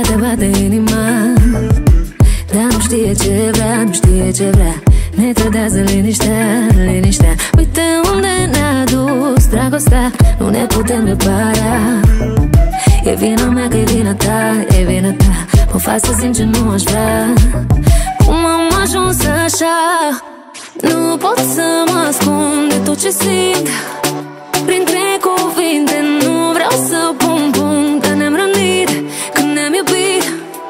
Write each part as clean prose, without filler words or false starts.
te bate inima, dar nu știe ce vrea, nu știe ce vrea. Ne trădează liniștea, liniștea. Uite unde ne-a dus dragostea, nu ne putem repara. E vina mea că e vina ta, e vina ta. Mă faci să simt ce nu aș vrea. Cum am ajuns așa? Nu pot să mă ascund de tot ce simt. Printre cuvinte nu vreau să pun punct, dar ne-am rănit când ne-am iubit.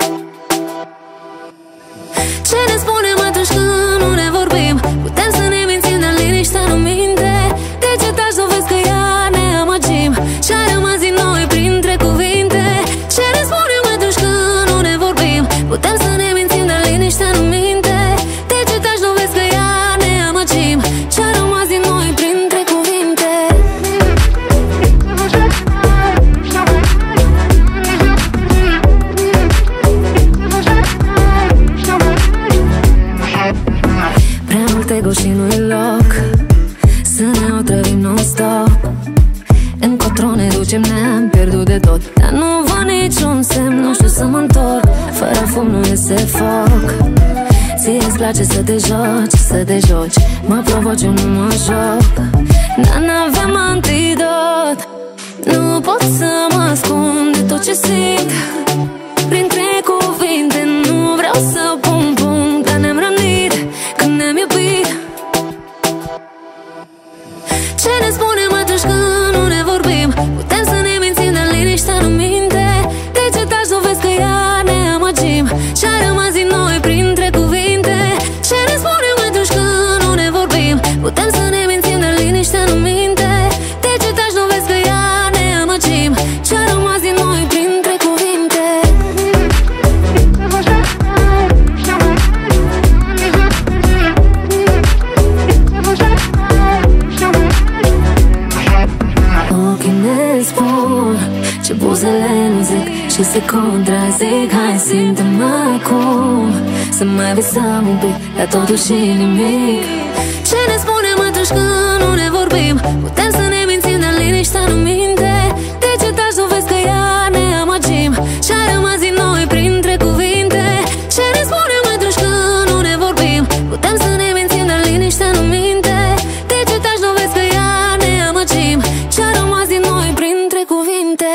Ce ne spunem atunci când nu ne vorbim? Putem să ne mințim, dar liniștea nu minte. De ce taci, dovezi că ea ne amăgim? Ce-a rămas din noi printre cuvinte? Ce ne spunem atunci când nu ne vorbim? Putem să ne mințim, dar liniștea nu minte. De ce taci, dovezi că ea ne amăgim? Ce-a rămas din noi printre cuvinte? Prea mult ego și nu-i loc să ne otrăvim non-stop. Încotro ne ducem, ne-am pierdut de tot, dar nu văd niciun semn, nu știu să mă întorc. Fără fum nu iese foc. Ție-ți place să te joci, să te joci. Mă provoci, eu nu mă joc, dar n-avem antidot. Nu pot să mă ascund de tot ce simt. Printre cuvinte nu vreau să pun punct, dar ne-am rănit când ne-am iubit. Ce ne spunem atunci când nu ne vorbim? Putem să ne mințim, dar liniștea nu minte. De ce taci, dovezi că ea ne amăgim? Ce-a rămas din noi printre cuvinte? Ce ne spunem atunci când nu ne vorbim? Putem să ne mințim, dar liniștea nu minte. De ce taci, dovezi că ea ne amăgim? Ce-a rămas din noi printre cuvinte? Ochii ne spun ce buzele nu zic și se contrazic. Hai, simte-mă acum, să mai visăm un pic, dar totuși nimic. Ce ne spunem atunci când nu ne vorbim? Putem să ne mințim, dar liniștea nu minte. De ce taci, dovezi că ea ne amăgim? Ce-a rămas din noi printre cuvinte? Ce ne spunem atunci când nu ne vorbim? Putem să ne mințim, dar liniștea nu minte. De ce taci, dovezi că ea ne amăgim? Ce-a rămas din noi printre cuvinte?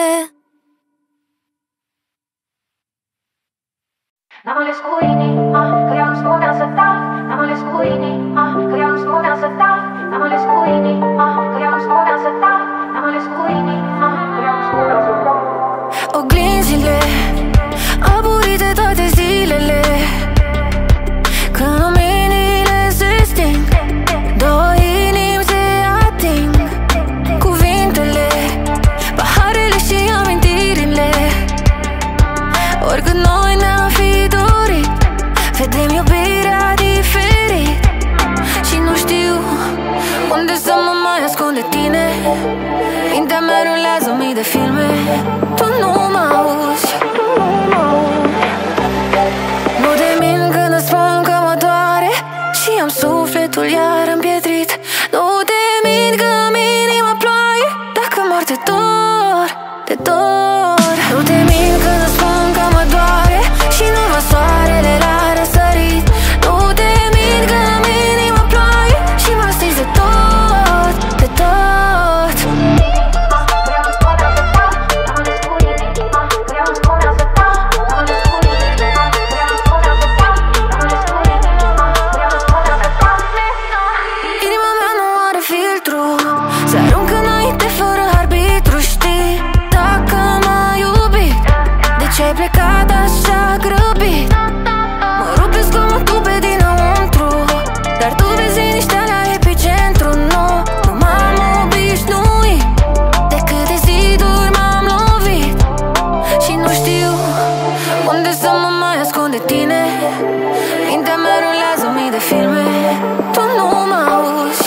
N-am ales cu inima, că ea nu spunea să tac. N-am ales cu inima, că ea nu spunea să tac. N-am ales cu inima, că ea nu spunea să tac. N-am ales cu inima, că ea nu spunea să tac. Oglinzile aburite toate zilele, când luminile se sting, două inimi se ating. Cuvintele, paharele și amintirile, oricât noi ne-am fi dorit, vedem iubirea diferit. Și nu știu unde să mă mai ascund de tine. Mintea mea rulează mii de filme, tu nu mă auzi. Nu te mint când îți spun că mă doare și am sufletul iar împietrit. Nu te mint că în inima ploaie, dacă mor te dor, te dor. Nu te mint când îți spun că mă doare și nu văd soarele la răsărit. Nu te mint că în inima ploaie și mă stingi de tot, de tot. Inima mea nu are filtru, se aruncă înainte fără arbitru. Știi, dacă m-ai iubit, de ce ai plecat așa grăbit? Mă rupesc cum mă tupe dinăuntru, dar tu vezi liniștea la epicentru. Nu m-am obișnuit, de câte ziduri m-am lovit. Și nu știu unde să mă mai ascund de tine. Mintea mea rulează mii de filme, tu nu mă auzi.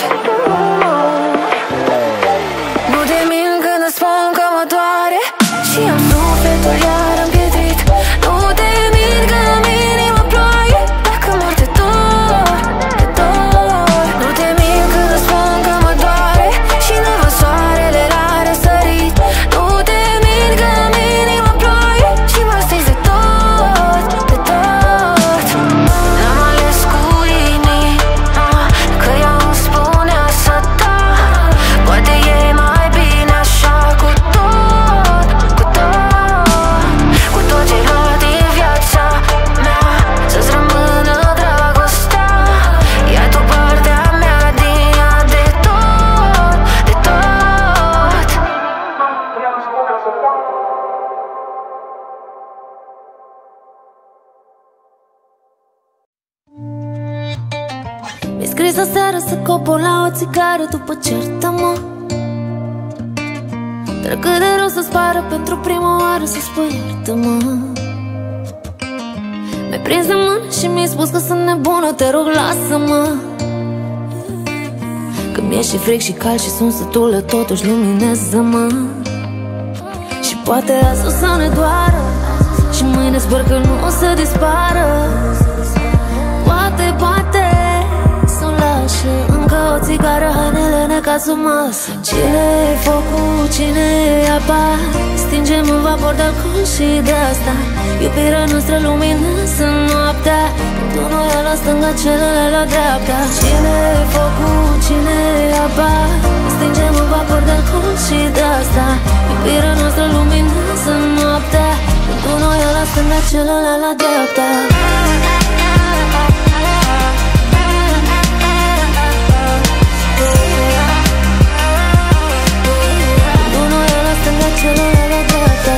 Nu te mint când îți spun că mă doare și am sufletul iar împietrit. Nu te mint că în inima ploaie, dacă mor te dor, te dor. Nu te mint când îți spun că mă doare și nu văd soarele la răsărit. Nu te mint că în inima ploaie și mă stingi de tot. scris aseară să copor la o țigară după certă-mă. Dar cât de rău să-ți pară pentru prima oară să spui iartă-mă. Mi-ai prins de mână și mi-ai spus că sunt nebună, te rog lasă-mă. Că mi-e și fric și cald și sunt sătulă, totuși luminează-mă. Și poate azi o să ne doară și mâine sper că nu o să dispară. Poate să-mi lașă încă o țigară, hainele necază masă. Cine-i focul, cine-i apa? Stingem în vapor de alcool și de asta iubirea noastră luminează noaptea. Tu noi la stânga, celălalt la dreapta. Cine-i focul, cine-i apa? Stingem în vapor de alcool și de asta iubirea noastră luminează noaptea. Tu noi la stânga, celălalt la dreapta. Celălalt la dreapta.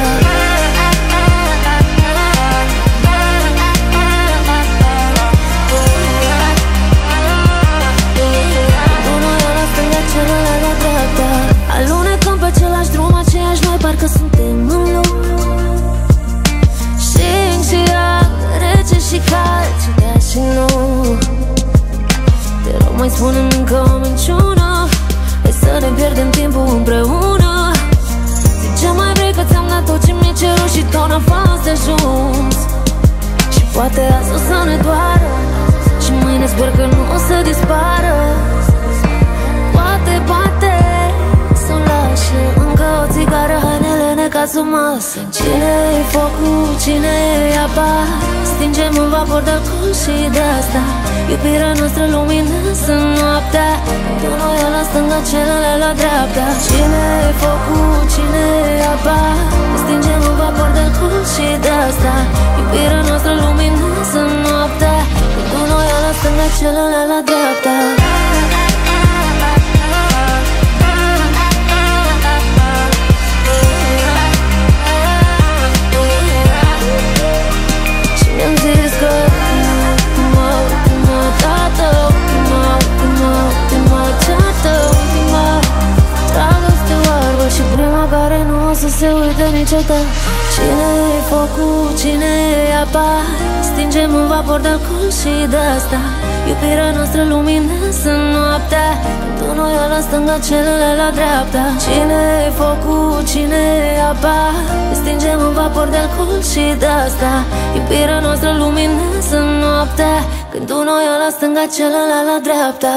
Alunecăm pe același drum, aceiași noi, parcă suntem în lume. Și înșirat, rece și cald, și da și nu. Te rog, mai spune-mi încă o minciună, hai să ne pierdem timpul împreună. Ce mai vrei că ți-am dat tot ce mi-ai cerut și tot n-a fost de ajuns. Și poate azi o să ne doară și mâine sper că nu o să dispară. Poate să-mi lașă încă o țigară, hainele necază masă. Cine-i focul, cine-i apa? Stingem în vapor de alcool și de asta iubirea noastră luminează noaptea. Tu noi la stânga, celălalt la dreapta. Cine-i focul, cine-i apa? Stingem în vapor de alcool și de asta iubirea noastră luminează noaptea. Tu noi la stânga, celălalt la dreapta. Mi-am zis că ultima dată, ultima ceartă, ultima dragoste oarbă și prima care nu o să se uite niciodată. Cine-i focul, cine-i apa? Stingem în vapor de alcool și de asta iubirea noastră luminează noaptea. Tu noi la stânga, celălalt la dreapta. Cine-i focul, cine-i apa? Stingem în vapor de alcool și de asta iubirea noastră luminează noaptea. Când tu noi la stânga, celălalt la dreapta.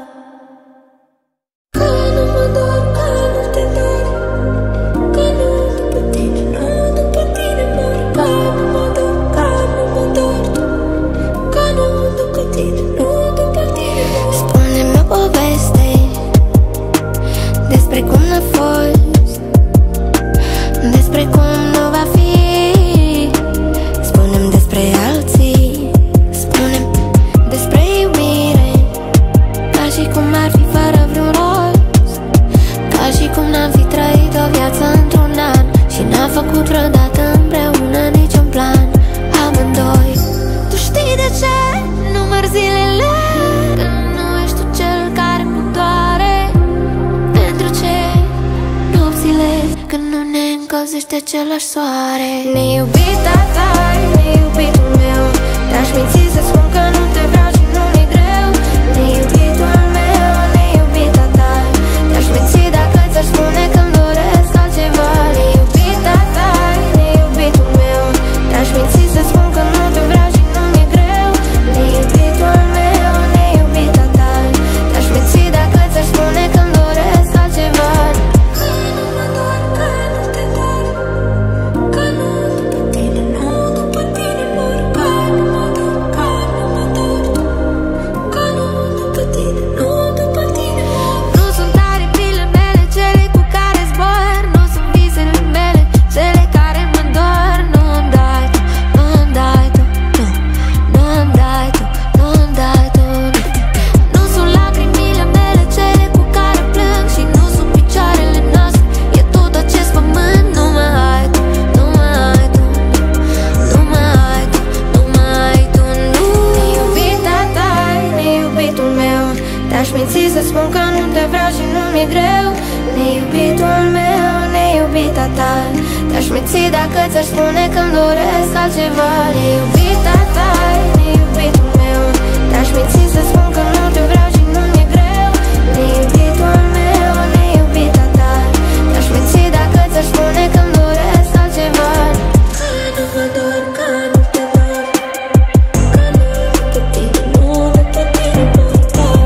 Spune-mi o poveste despre cum n-a fost, despre cum nu va fi. Spune-mi despre alții, spune-mi despre iubire, ca și cum ar fi fără vreun rost, ca și cum n-am fi trăit o viață într-un an și n-am făcut vreodată împreună niciun plan. Amândoi, tu știi de ce număr zilele, că nu ești tu cel care mă doare. Pentru ce nopțile când nu ne încălzește același soare. Neiubita ta, neiubitul meu, te-aș minți să spun că nu te vreau și nu mi-e greu. Neiubitul meu, neiubita ta, te-aș minți dacă ți-aș spune că-mi doresc altceva. Neiubita ta, neiubitul meu, te-aș minți să spun că nu te vreau și nu mi-e greu. Neiubitul meu, neiubita ta, te-aș minți dacă ți-aș spune că-mi doresc altceva. Că nu mă dor, că nu te dor, că nu după tine, nu după tine mor. Că nu mă dor, că nu mă dor. Te-aș minți dacă ți-aș spune că-mi doresc altceva. Neiubita ta, neiubitul meu. Te-aș minți să spun că nu te vreau și nu mi-e greu. Neiubitul meu, neiubita ta. Te-aș minți dacă ți-aș spune că-mi doresc altceva. Că nu mă dor, că nu te dor, că nu după tine, nu după tine mă dor.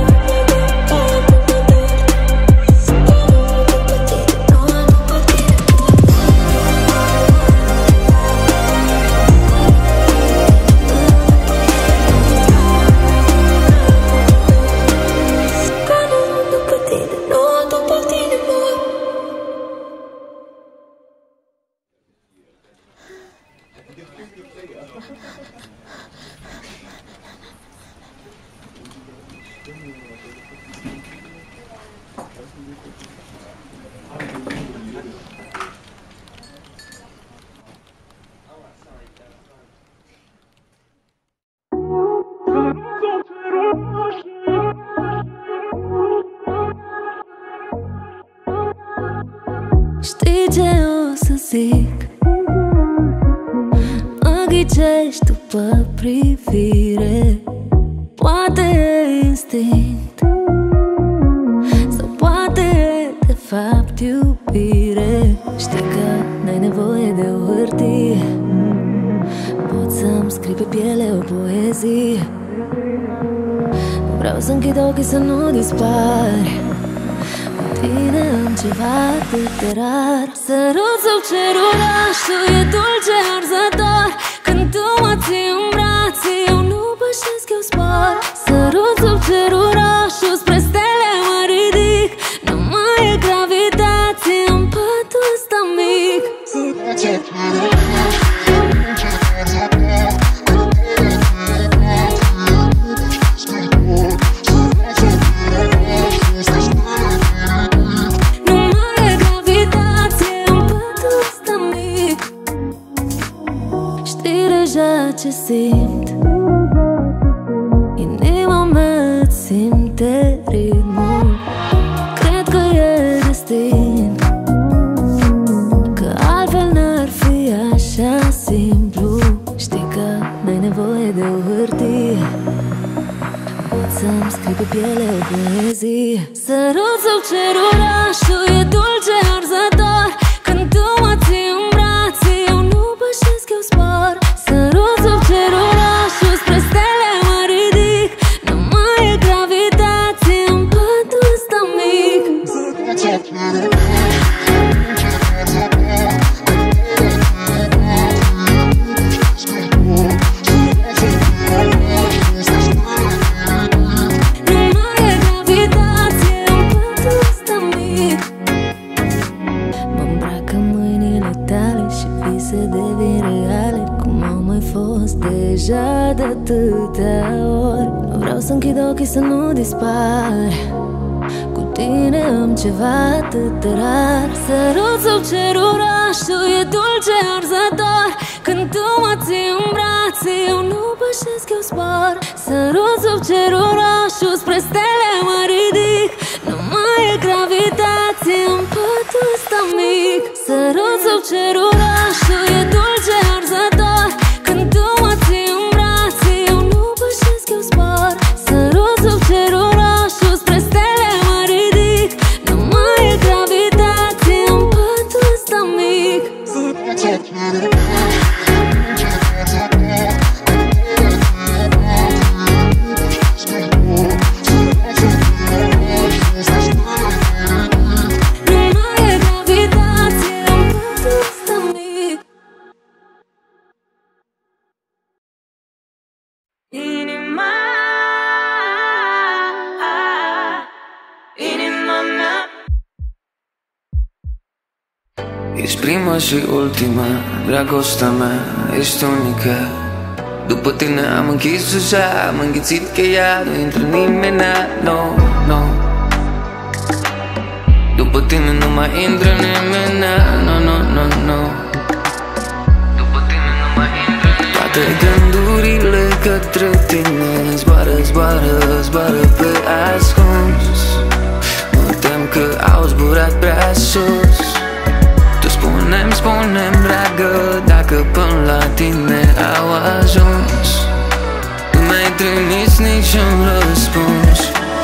Știi ce o să zic? Mă ghicești după privire. Poate e instinct sau poate e de fapt iubire. Știi că n-ai nevoie de o hârtie, poți să-mi scrii pe piele o poezie. Vreau să închid ochii să nu dispari. Cu tine am ceva atât de rar. Sărut sub cerul orașul e dulce arzător. Când tu mă ții în brațe, eu nu pășesc, eu spor. Sărut sub cerul orașul, spre stele mă ridic. Nu mai e gravitație în patul ăsta mic. Ce simt, inima mea îți simte ritmul. Cred că e destin, că altfel n-ar fi așa simplu. Știi că n-ai nevoie de o hârtie, poți să-mi scrii pe piele o poezie. Sărut sub cerul orașul e dulce arzător. Când tu mă ții în brațe, eu nu pășesc, eu spor. Sărut sub cerul orașul, spre stele mă ridic. Nu mai e gravitație în patul ăsta mic. Nu mai e gravitație în patul ăsta mic. Mă îmbracă mâinile tale și vise devin reale, cum au mai fost deja de atâtea ori. Nu vreau să închid ochii să nu dispar. Cu tine am ceva atât de rar. Sărut sub cerul orașul e dulce arzător. Când tu mă ții în brațe, eu nu pășesc, eu spor. Sărut sub cerul orașul, spre stele mă ridic. Nu mai e gravitație în patul ăsta mic. Sărut sub cerul orașul e dulce arzător. Când tu mă ții în brațe, eu nu pășesc, eu spor. Sărut sub cerul orașul, spre stele mă ridic. Nu mai e gravitație în patul ăsta mic. Ești prima și ultima, dragostea mea, ești unică. După tine am închis ușa, am înghițit cheia, nu intră nimeni, no, no. După tine nu mai intră nimeni, no, no, no, no. După tine nu mai intră nimeni. Toate gândurile către tine zboară, zboară, zboară pe ascuns. Mă tem că au zburat prea sus. Tu spune-mi, spune-mi până la tine au ajuns. Nu mi-ai trimis niciun răspuns.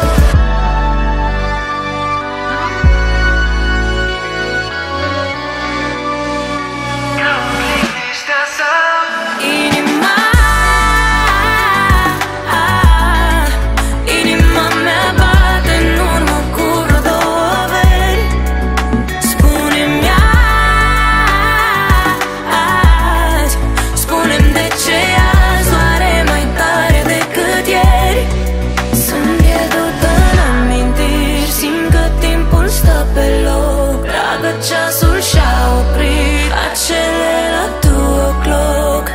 Ceasul și-a oprit acele la 2 o'clock.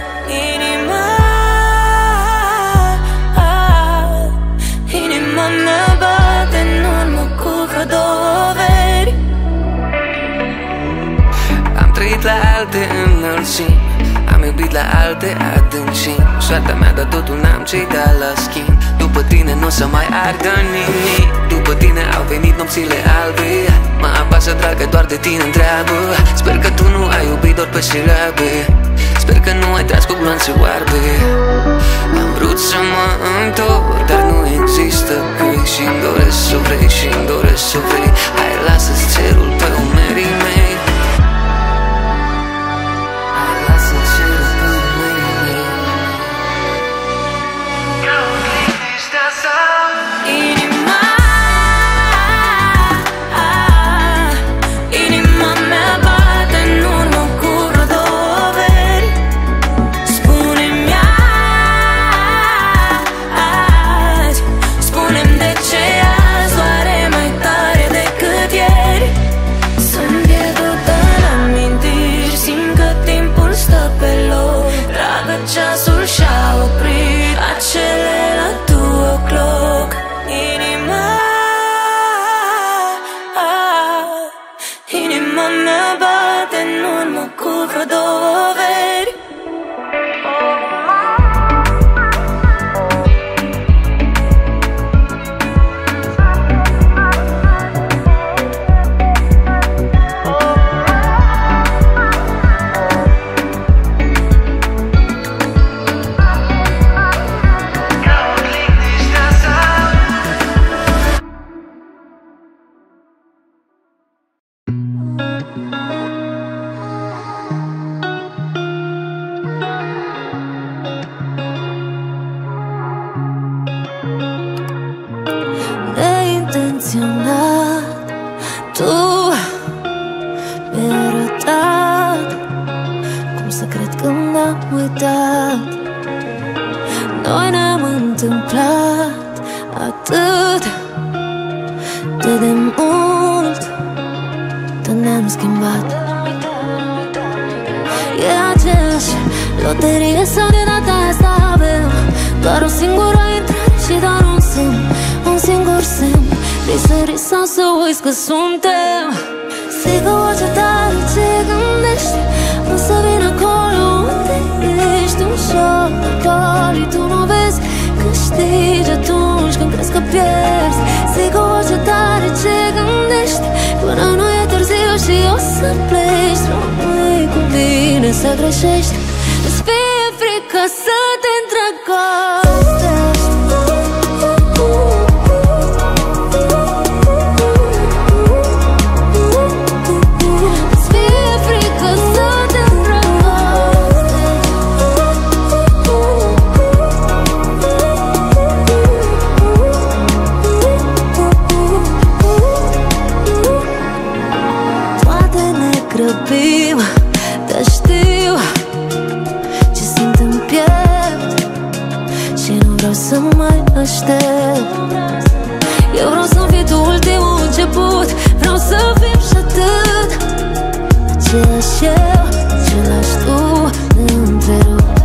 Inima mea bate în urmă cu vreo 2 veri. Am trăit la alte înălțimi, am iubit la alte adâncimi. Soarta mea, dar totul n-am ce-i da la schimb. După tine n-o să mai ardă nimic. După tine au venit nopțile albe. Mă apasă, dragă, doar de tine întreabă. Sper că tu nu ai iubit doar pe șirabe. Sper că nu ai tras cu gloanțe oarbe. Am vrut să mă întorc, dar nu există căi. Și-mi doresc să vrei, și-mi doresc să vrei. Hai, lasă-ți cerul pe umerii mei. Hai, lasă cerul pe umerii mei. Inima mea bate în urmă cu vreo 2 veri. Spune-mi azi, spune-mi de ce azi doare mai tare decât ieri. Sunt pierdută în amintiri, simt că timpul stă pe loc. Dragă, ceasul și-a oprit acele la 2 o'clock. Inima mea bate în urmă cu vreo 2 veri. Neintenționat, tu mi-ai arătat cum să cred când am uitat. Noi ne-am întâmplat atât de mult, dar ne-am schimbat. E aceeași loterie sau de data asta avem doar o singură intrare și doar un semn, un singur semn. Risări sau să uiți că suntem. Sigur orice tare ce gândești o să vin acolo unde ești. Un șoc de poli, tu nu vezi, câștigi atunci când crezi că pierzi. Sigur orice tare ce gândești până nu e târziu și o să pleci. Rămâi cu mine să greșești, îți fie frică să te îndrăgostești. Dar știu ce simt în piept și nu vreau să mai aștept. Eu vreau să fii tu ultimul început, vreau să fim și atât. Aceeași eu, același tu, neîntrerupt.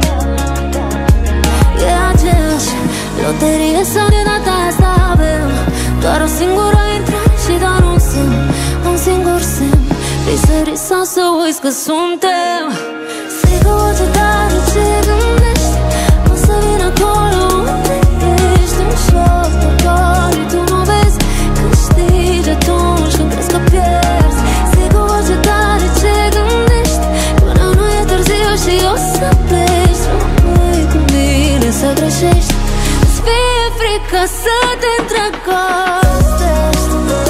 E aceeași loterie sau de data asta avem doar o singură intrare și doar un semn, un singur semn. Risări sau să uiți că suntem. Sigur orice tare ce gândești o să vin acolo unde ești. Un șoc de poli, tu nu vezi, câștigi atunci când crezi că pierzi. Sigur orice tare ce gândești până nu e târziu să te îndrăgostești.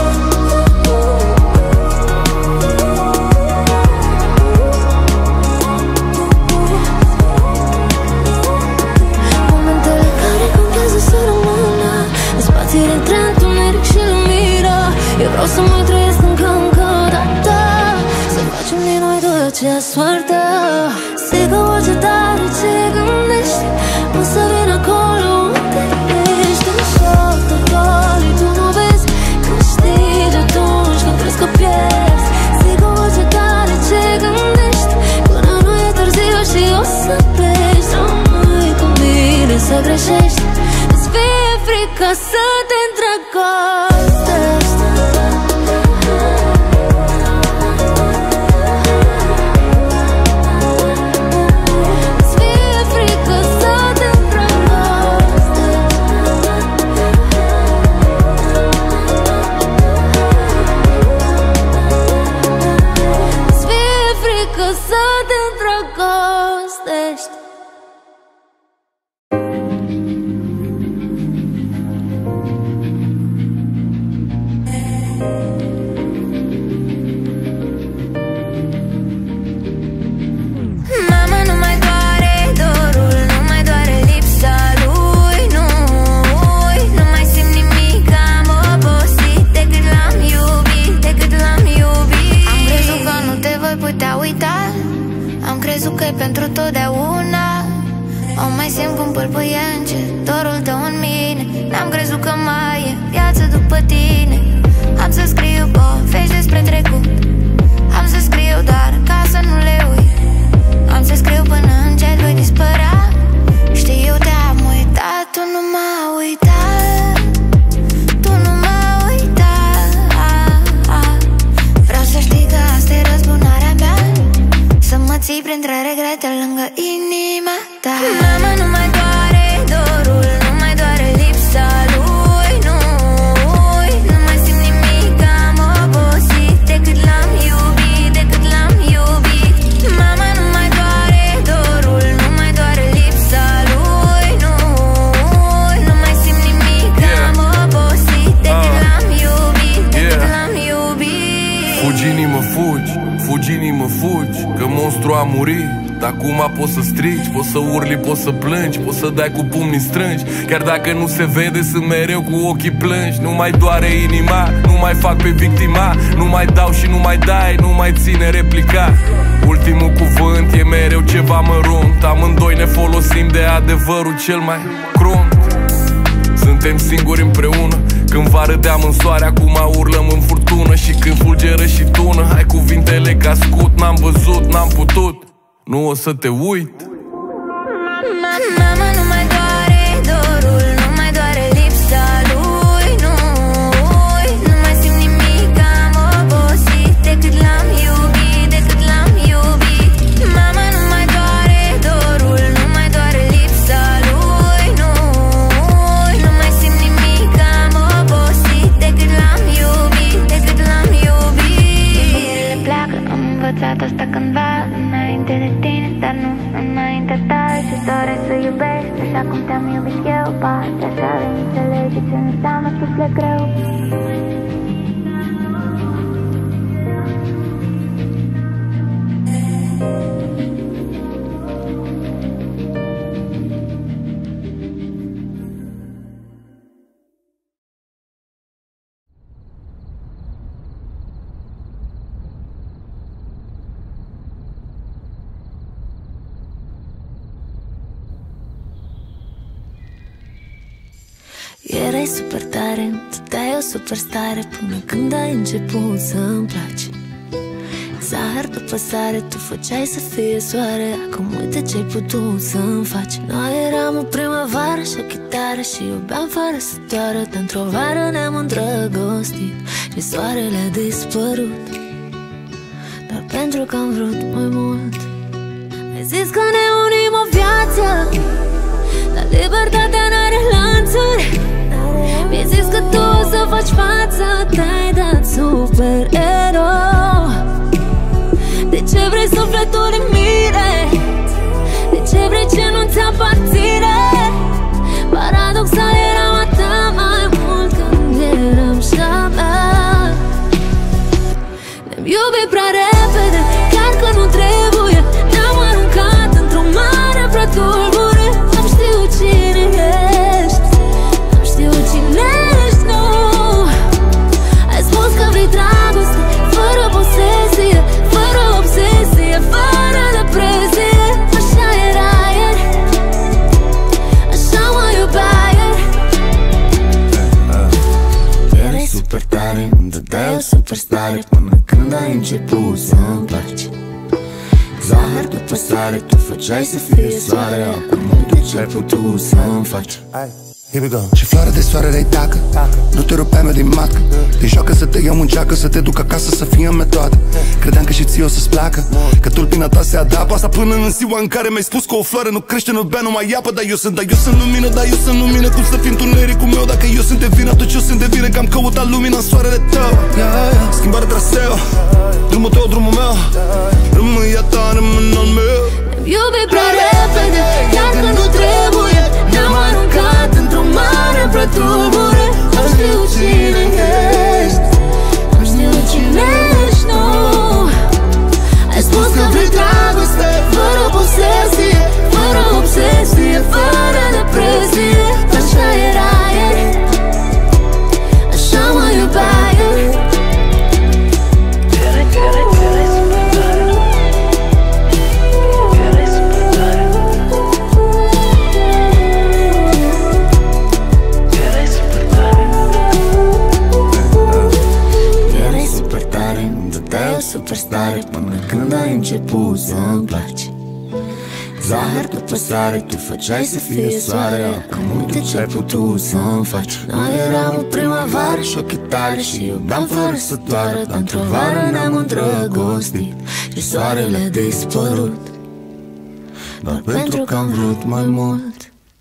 Momentele care contează să rămână în spațiile între întuneric și lumină. Eu vreau să mai trăiesc încă o dată, să facem din noi doi aceeași soartă. Știi că orice tare ce gândești o să vin acolo unde ești. În șoc total, tu nu vezi când știi atunci când crezi că pierzi. Știi că orice tare ce gândești până nu e târziu și o să pleci. Rămâi cu mine să greșești, îți fie frică să te îndrăgostești. Să te îndrăgostești. Mama, nu mai doare dorul, nu mai doare lipsa lui, nu mai simt nimic, am obosit de cât l-am iubit, de cât l-am iubit. Am crezut că nu te voi putea uita, am crezut că e pentru totdeauna. O mai simt cum pâlpâie încet dorul tău în mine. N-am crezut că mai e viață după tine. Am să scriu povești despre trecut, am să scriu doar ca să nu le uit. Am să scriu până încet voi dispărea. Știu, te-am uitat, tu nu m-a uitat, tu nu m-a uitat. Vreau să știi că asta e răzbunarea mea, să mă ții printre regrete lângă inima ta. Mama, nu mai doare dorul, nu mai doare lipsa lui, nu mai simt nimic, am obosit de cât l-am iubit, de cât l-am iubit. Mama, nu mai doare dorul, nu mai doare lipsa lui, nu mai simt nimic, am obosit de cât l-am iubit, de cât l-am iubit. Fugi, inimă, fugi, fugi, inimă, fugi, că monstru a murit. Dar acum poți să strigi, poți să urli, poți să plângi, poți să dai cu pumnii strângi. Chiar dacă nu se vede, sunt mereu cu ochii plângi. Nu mai doare inima, nu mai fac pe victima, nu mai dau și nu mai dai, nu mai ține replica. Ultimul cuvânt e mereu ceva mărunt, amândoi ne folosim de adevărul cel mai crunt. Suntem singuri împreună, când vară râdeam în soare, acum urlăm în furtună. Și când fulgeră și tună, hai cuvintele ca scut. N-am văzut, n-am putut, nu o să te uit. Mama, nu mai doare dorul, nu mai doare lipsa lui, nu mai simt nimic, am obosit de cât l-am iubit, de cât l-am iubit. Mama, nu mai doare dorul, nu mai doare lipsa lui, nu mai simt nimic, am obosit de cât l-am iubit, de cât l-am iubit. Gândurile pleacă, am învățat asta cândva, înainte de tine, dar nu înaintea ta. Și-ți doresc să iubești așa cum te-am iubit eu, poate așa vei înțelege ce înseamnă suflet greu. Erai super tare, tu dai o superstare, până când ai început să-mi placi. Zahăr după sare, tu făceai să fie soare, acum uite ce-ai putut să-mi faci. Noi eram o primăvară și o chitară și iubeam fără să doară, dar într-o vară ne-am îndrăgostit și soarele a dispărut. Doar pentru că am vrut mai mult. Mi-ai zis că ne unim o viață, dar libertatea n-are lanțuri. Mi-ai zis că tu o să faci față, te-ai dat supererou. De ce vrei sufletul în mine? De ce vrei ce nu ți aparține? Paradoxal eram a ta Zahăr după sare, tu făceai să fie soare. Acum uite ce-ai putut să-mi faci. Here we go. Și floare de soare le-ai tacă, nu te rupeam eu din matcă. Te joacă să te iau în geacă, să te duc acasă să fie în metodă. Credeam că și ție o să-ți placă, că tulpina ta se adapă. Asta până în ziua în care mi-ai spus că o floare nu crește, nu bea, nu mai apă. Dar eu sunt lumină, dar eu sunt lumină. Cum să fii întunericul meu dacă eu sunt de vină? Atunci eu sunt de vină că am căutat lumina în soarele tău. Schimbare traseu, drumul tău, drumul meu. Rămâi a ta, rămân al meu. Iubi prea repede, chiar că nu trebuie. Ne-am aruncat într-o mare prea tulbure. Am știut cine ești, am știut cine ești, nu. Ai spus că vrei dragoste, fără posesie, fără obsesie, fără depresie. Așa era ieri, așa mă iubeai ieri. Superstare până când ai început să-mi placi. Zahăr după sare, tu făceai să fie soare. Acum uite ce-ai putut să-mi faci. Noi eram o primăvară și o chitară și iubeam fără să doară. Dar într-o vară ne-am îndrăgostit și soarele a dispărut, doar pentru că am vrut mai mult.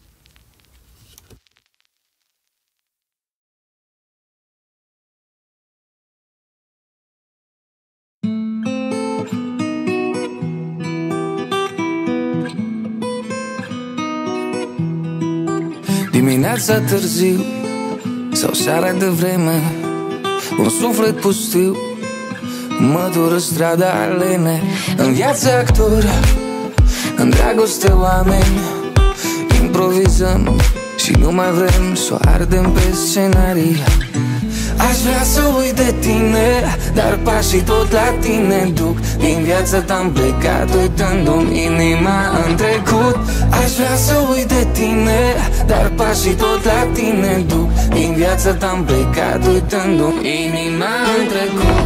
Dimineața târziu sau seara de vreme, un suflet pustiu mă dură strada alene. În viață actori, în dragoste oameni, improvizăm și nu mai vrem să o ardem pe scenarii. Aș vrea să uit de tine, dar pașii tot la tine duc. Din viața ta-am plecat, uitându-mi inima în trecut. Aș vrea să uit de tine, dar pașii tot la tine duc. Din viața ta-am plecat, uitându-mi inima în trecut.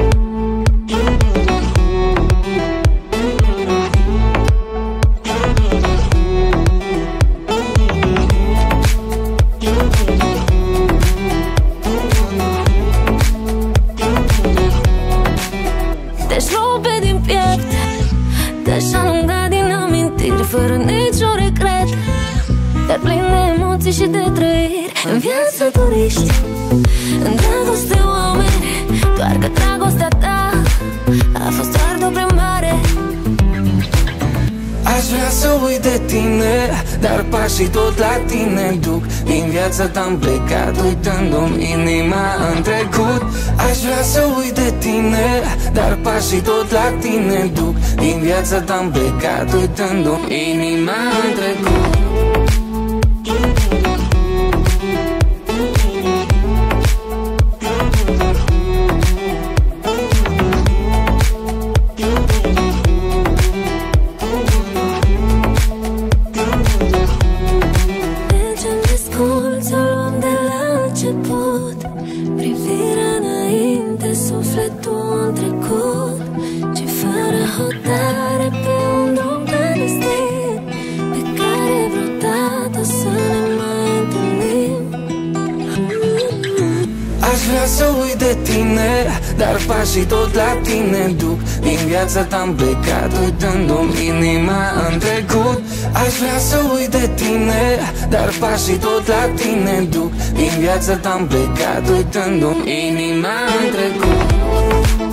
Te-aș alunga din amintiri fără niciun regret, dar plin de emoții și de trăiri. În viață turiști, în dragoste oameni, doar că dragostea ta a fost doar de o primare. Aș vrea să uit de tine, dar pașii tot la tine duc. Din viața ta-am plecat, uitându-mi inima în trecut. Aș vrea să uit de tine, dar pașii tot la tine duc. Din viața ta-am plecat, uitându-mi inima în trecut. Privirea înainte, sufletul în trecut, ci fără hotare pe un drum clandestin, pe care vreodată să ne mai întâlnim. Aș vrea să uit de tine, dar pașii tot la tine duc. Din viața ta-am plecat, uitându-mi inima în trecut. Aș vrea să uit de tine, dar pașii tot la tine duc. Din viața ta-am plecat, uitându-mi inima în trecut.